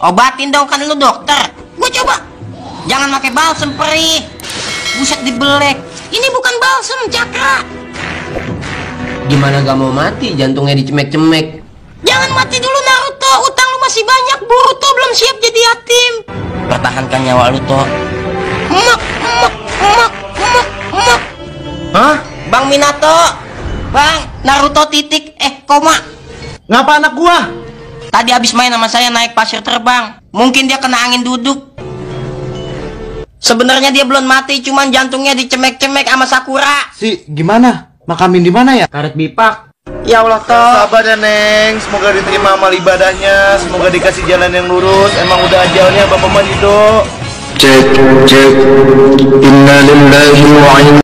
Obatin dong, kan lu dokter. Gua coba. Jangan pakai balsem, perih. Buset dibelek. Ini bukan balsem, Cakra. Gimana gak mau mati? Jantungnya dicemek-cemek. Jangan mati dulu, Naruto. Utang lu masih banyak. Boruto belum siap jadi yatim. Pertahankan nyawa lu, Toh. Emak. Hah? Bang Minato. Bang, Naruto titik. Koma. Ngapa anak gua? Tadi habis main sama saya naik pasir terbang. Mungkin dia kena angin duduk. Sebenarnya dia belum mati, cuman jantungnya dicemek-cemek sama Sakura. Gimana? Makamin di mana ya? Karet bipak. Ya Allah, Toh. Sabar ya, Neng. Semoga diterima amal ibadahnya. Semoga dikasih jalan yang lurus. Emang udah ajalnya Bapak Majido. Cek. Inna lillahi wa inna